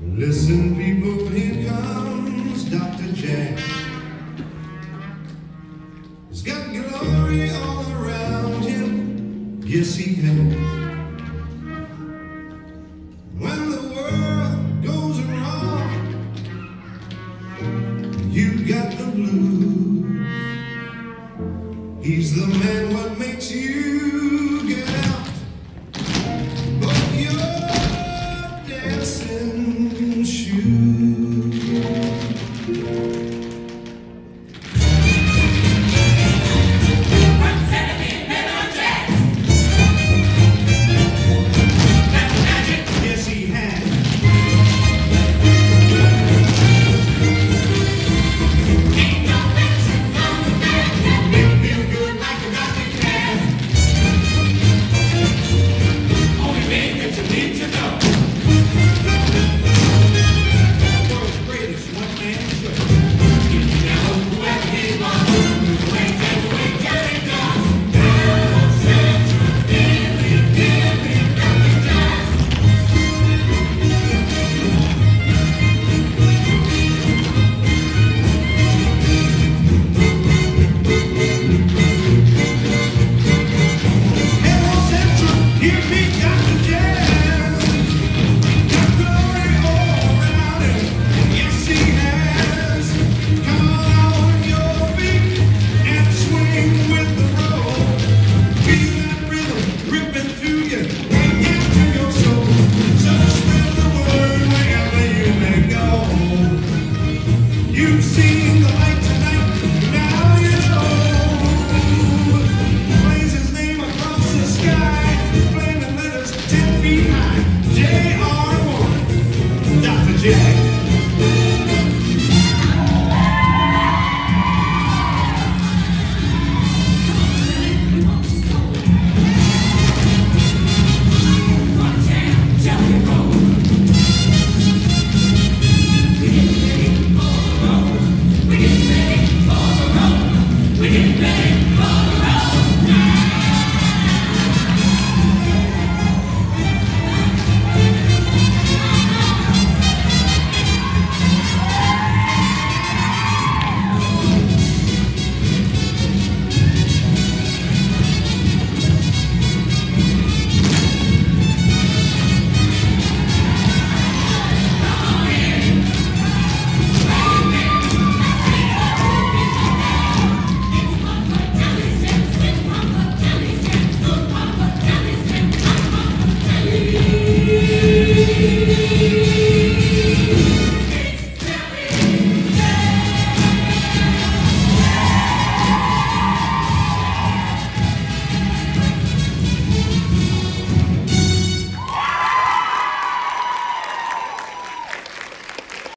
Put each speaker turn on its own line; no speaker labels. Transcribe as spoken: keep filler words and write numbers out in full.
Listen, people, here comes Doctor Jack. He's got glory all around him, yes he has. When the world goes wrong, you got the blues. He's the man what makes you get out, but you're dancing